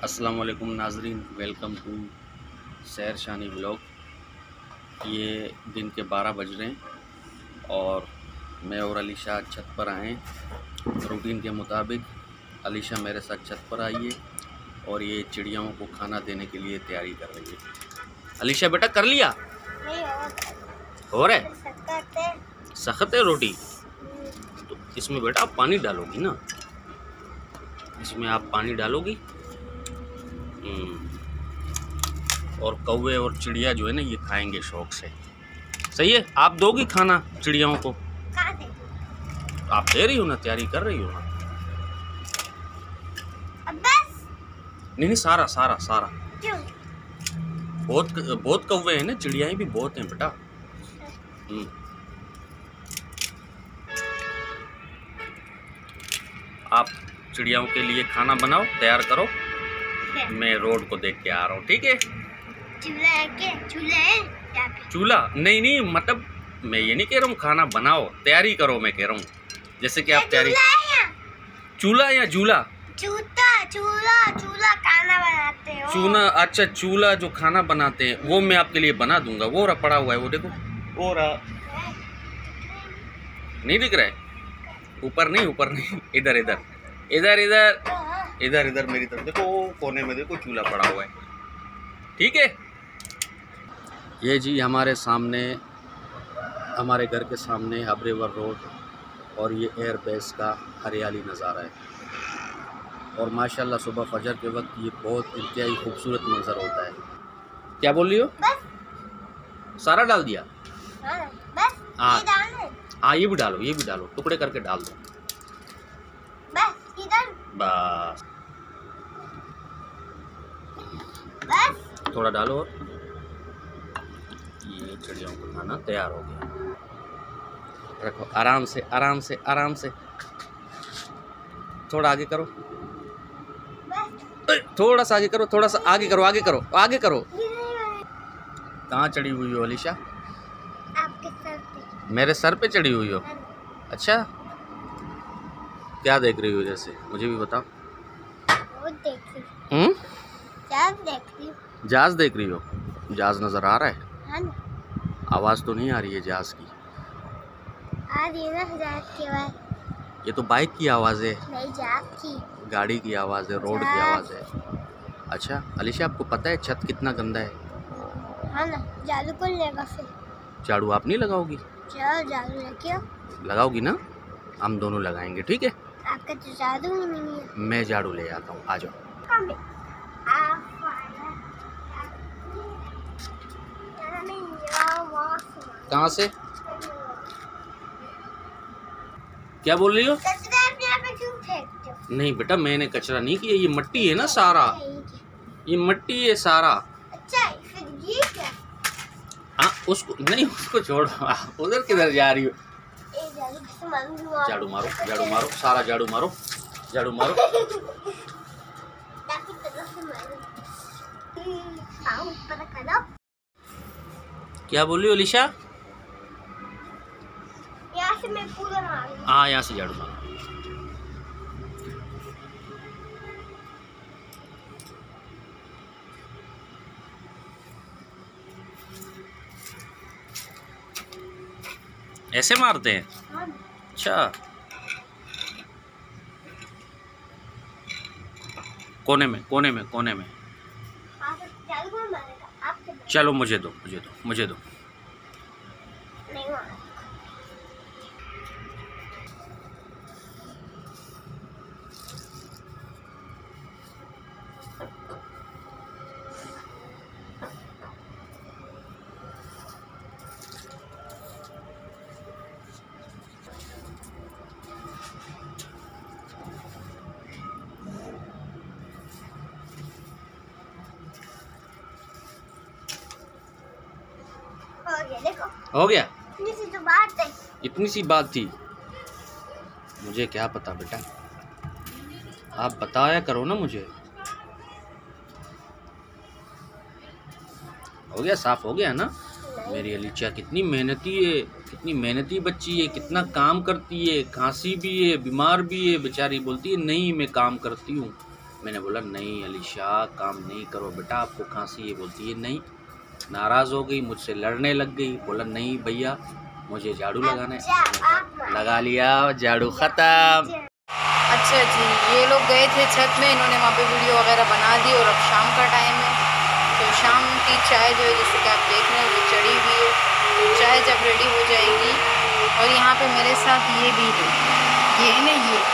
अस्सलाम वालेकुम नाजरीन, वेलकम टू सैर शानी व्लॉग। ये दिन के 12 बज रहे हैं और मैं और अलीशा छत पर आए। रूटीन के मुताबिक अलीशा मेरे साथ छत पर आई है और ये चिड़ियाओं को खाना देने के लिए तैयारी कर रही है। अलीशा बेटा कर लिया? नहीं हो रहा है? सख्त है रोटी। तो इसमें बेटा आप पानी डालोगी ना, इसमें आप पानी डालोगी। और कौवे और चिड़िया जो है ना ये खाएंगे शौक से। सही है, आप दोगी खाना चिड़ियाओं को? आप दे रही हो ना, तैयारी कर रही हो ना? बस नहीं, सारा सारा सारा। क्यों? बहुत कौवे हैं ना, चिड़ियाएं भी बहुत हैं बेटा। आप चिड़ियाओं के लिए खाना बनाओ, तैयार करो। मैं रोड को देख के आ रहा हूँ, ठीक है? चूल्हा है क्या? चूल्हा है यहाँ पे? चूल्हा नहीं, मतलब मैं ये नहीं कह रहा हूँ खाना बनाओ, तैयारी करो मैं कह रहा हूँ। जैसे कि आप तैयारी। चूल्हा या झूला? चूल्हा खाना बनाते हो। चूल्हा, अच्छा चूल्हा जो खाना बनाते हैं वो मैं आपके लिए बना दूंगा। वो रहा पड़ा हुआ है, वो देखो, वो रहा। नहीं दिख रहा है? ऊपर नहीं, इधर इधर इधर इधर इधर इधर मेरी तरफ देखो, कोने में देखो चूल्हा पड़ा हुआ है, ठीक है? ये जी हमारे सामने, हमारे घर के सामने हब रिवर रोड और ये एयर बेस का हरियाली नज़ारा है। और माशाल्लाह सुबह फजर के वक्त ये बहुत इंतहाई खूबसूरत मंजर होता है। क्या बोल रही हो? बस सारा डाल दिया? बस हाँ ये डालना है। हाँ, ये भी डालो, टुकड़े करके डाल दो। बस इधर बस बस थोड़ा डालो और ये चिड़ियों को खाना तैयार हो गया। रखो आराम से आराम से आराम से। थोड़ा आगे करो, थोड़ा सा आगे करो, थोड़ा सा आगे करो, आगे करो। कहाँ चढ़ी हुई हो अलीशा? आपके सर पे। मेरे सर पे चढ़ी हुई हो? अच्छा, क्या देख रही हो? जैसे मुझे भी बताओ। वो देख रही। जहाज देख रही हूँ। जहाज देख रही हो? जहाज नजर आ रहा है? हाँ ना। आवाज़ तो नहीं आ रही है जहाज की? आ रही है ना जहाज की आवाज़। ये तो बाइक की आवाज़ है, नहीं जहाज की। गाड़ी की आवाज़ है, रोड की आवाज़ है। अच्छा अलीशा, आपको पता है छत कितना गंदा है? हाँ ना, जादू कौन लेगा फिर? झाड़ू आप नहीं लगाओगी? चलो जादू लेके आओ। लगाओगी ना? हम दोनों लगाएंगे, ठीक है? आपका तो जादू ही नहीं है। मैं झाड़ू ले आता हूँ, आ जाओ। कहाँ से? क्या बोल रही हो? कचरा अपने आप में क्यों फेंकते हो? नहीं बेटा, मैंने कचरा नहीं किया, ये मट्टी है ना सारा, ये मट्टी है सारा। अच्छा फिर ये क्या? हाँ उसको नहीं, उसको छोड़ो, उधर किधर जा रही हो? झाड़ू मारो, सारा झाड़ू मारो। क्या बोल रही हो अलीशा? यहाँ से मैं पूरा मारूंगी। हाँ, यहाँ से झाड़ू मारो। ऐसे मारते हैं? हाँ। अच्छा, कोने में। जादू कौन मारेगा? आप तो चलो मुझे दो। नहीं मारेगा। देखो हो गया? इतनी सी तो बात है। इतनी सी बात थी? मुझे क्या पता बेटा, आप बताया करो ना मुझे। हो गया, साफ हो गया ना? मेरी अलीचा कितनी मेहनती बच्ची है, कितना काम करती है, खांसी भी है, बीमार भी है, बेचारी बोलती है नहीं मैं काम करती हूँ। मैंने बोला नहीं अलीशा काम नहीं करो बेटा, आपको खांसी है। बोलती है नहीं, नाराज़ हो गई, मुझसे लड़ने लग गई। बोला नहीं भैया मुझे झाड़ू लगाना है। लगा लिया झाड़ू ख़त्म। अच्छा जी, ये लोग गए थे छत में, इन्होंने वहाँ पे वीडियो वगैरह बना दी और अब शाम का टाइम है। तो शाम की चाय जो है जैसे कि आप देख रहे हैं वो चढ़ी हुई है। तो चाय जब रेडी हो जाएगी, और यहाँ पे मेरे साथ ये भी है, ये है ना ये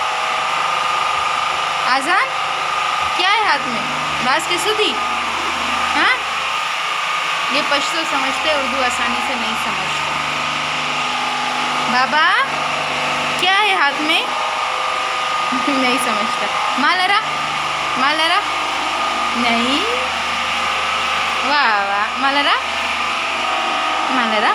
आज़ान क्या है हाथ में, बास के सुधी। हाँ, ये पश्तो समझते, उर्दू आसानी से नहीं समझते। बाबा क्या है हाथ में नहीं समझता। मालरा मालरा नहीं, वाह वाह मालरा मालरा।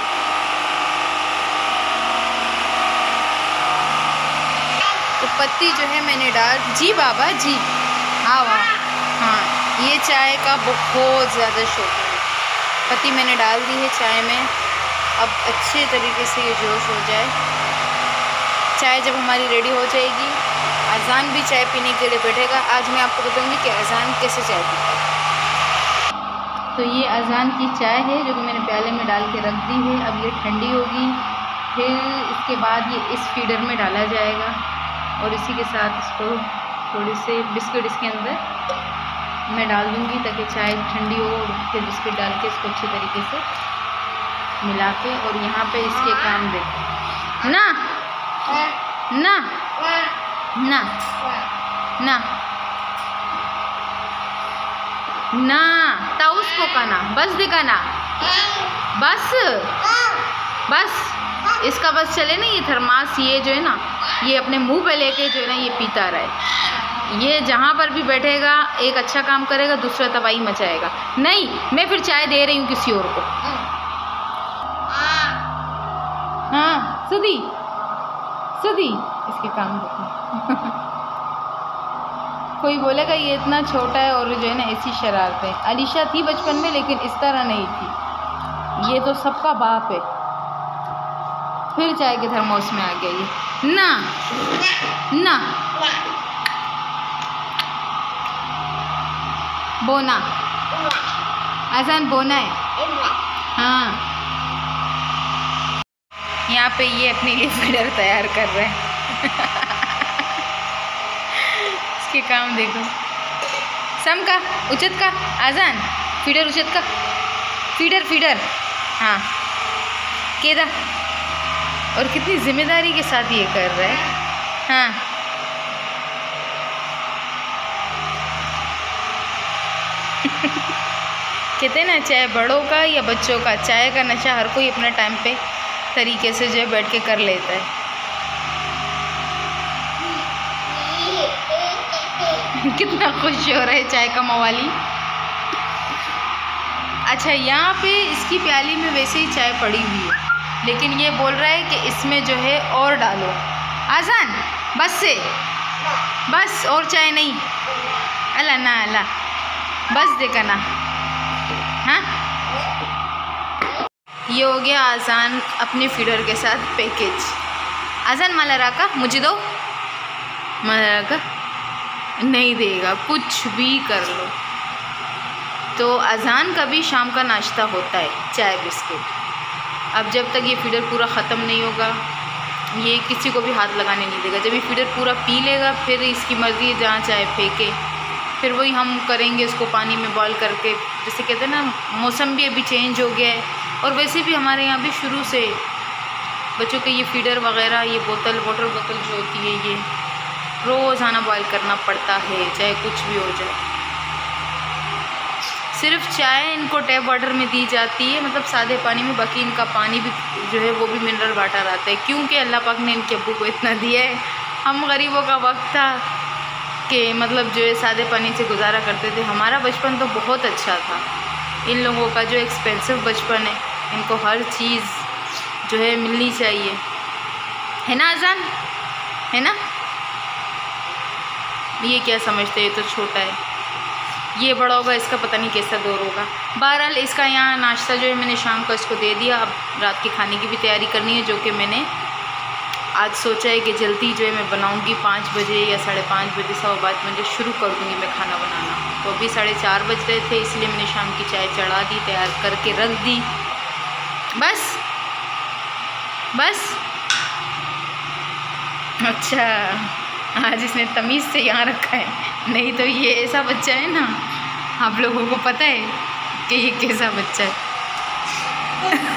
तो पत्ती जो है मैंने डाल, जी बाबा जी, हाँ वाह हाँ, ये चाय का बहुत ज़्यादा शौकीन है। पत्ती मैंने डाल दी है चाय में। अब अच्छे तरीके से ये जोश हो जाए। चाय जब हमारी रेडी हो जाएगी, अज़ान भी चाय पीने के लिए बैठेगा। आज मैं आपको बताऊंगी कि अज़ान कैसे चाय पीता है। तो ये अज़ान की चाय है जो कि मैंने प्याले में डाल के रख दी है। अब ये ठंडी होगी, फिर इसके बाद ये इस फीडर में डाला जाएगा और इसी के साथ इसको थोड़ी से बिस्किट इसके अंदर मैं डाल दूँगी ताकि चाय ठंडी हो, और फिर बिस्किट डाल के इसको अच्छे तरीके से मिला के। और यहाँ पे इसके काम देखो ना ना ना ना ना, ताउस को काना बस दिखाना, बस बस इसका बस चले ना। ये थर्मास ये जो है ना, ये अपने मुंह पे लेके जो है ना ये पीता रहे। ये जहाँ पर भी बैठेगा एक अच्छा काम करेगा, दूसरा तबाही मचाएगा। नहीं, मैं फिर चाय दे रही हूँ किसी और को। हाँ सुधी सुधी, इसके काम देखो। कोई बोलेगा ये इतना छोटा है और जो है ना ऐसी शरारत है। अलीशा थी बचपन में लेकिन इस तरह नहीं थी, ये तो सबका बाप है। फिर चाय के थर्मोस में आ गया ये ना ना बोना, आसान बोना है। हाँ, यहाँ पे ये अपने लिए फीडर तैयार कर रहे हैं। इसके काम देखो। सम का उचित का आजान फीडर उचित का फीडर फीडर हाँ केदा, और कितनी जिम्मेदारी के साथ ये कर रहा है। हाँ कहते हैं ना, चाहे बड़ों का या बच्चों का, चाय का नशा हर कोई अपने टाइम पे तरीके से जो है बैठ के कर लेता है। कितना खुश हो रहा है चाय का मवाली। अच्छा, यहाँ पे इसकी प्याली में वैसे ही चाय पड़ी हुई है, लेकिन ये बोल रहा है कि इसमें जो है और डालो। आसान बस से बस, और चाय नहीं। अल्लाह ना अल्लाह, बस देखा ना। हाँ, ये हो गया आसान अपने फीडर के साथ पैकेज। आसान माला का मुझे दो, माला का नहीं देगा, कुछ भी कर लो। तो अज़ान का भी शाम का नाश्ता होता है, चाय बिस्किट। अब जब तक ये फीडर पूरा ख़त्म नहीं होगा, ये किसी को भी हाथ लगाने नहीं देगा। जब ये फीडर पूरा पी लेगा, फिर इसकी मर्ज़ी है जहाँ चाय फेंके, फिर वही हम करेंगे इसको पानी में बॉईल करके। जैसे कहते हैं ना, मौसम भी अभी चेंज हो गया है, और वैसे भी हमारे यहाँ भी शुरू से बच्चों के ये फीडर वगैरह, ये बोतल वाटर बोतल जो होती है, ये रोज़ाना बॉईल करना पड़ता है, चाहे कुछ भी हो जाए। सिर्फ चाय इनको टैप वाटर में दी जाती है, मतलब सादे पानी में। बाकी इनका पानी भी जो है वो भी मिनरल वाटर आता है, क्योंकि अल्लाह पाक ने इनके अब्बू को इतना दिया है। हम गरीबों का वक्त था कि मतलब जो है सादे पानी से गुजारा करते थे। हमारा बचपन तो बहुत अच्छा था। इन लोगों का जो एक्सपेंसिव बचपन है, इनको हर चीज़ जो है मिलनी चाहिए, है ना आज़ान, है ना। ये क्या समझते हैं, ये तो छोटा है, ये बड़ा होगा, इसका पता नहीं कैसा दौर होगा। बहरहाल इसका यहाँ नाश्ता जो है मैंने शाम को इसको दे दिया। अब रात के खाने की भी तैयारी करनी है, जो कि मैंने आज सोचा है कि जल्दी जो है मैं बनाऊंगी 5 बजे या 5:30 बजे, 5:15 बजे शुरू कर दूंगी मैं खाना बनाना। तो अभी 4:30 बज रहे थे, इसलिए मैंने शाम की चाय चढ़ा दी, तैयार करके रख दी। बस बस। अच्छा, आज इसने तमीज़ से यहाँ रखा है, नहीं तो ये ऐसा बच्चा है ना, आप लोगों को पता है कि ये कैसा बच्चा है।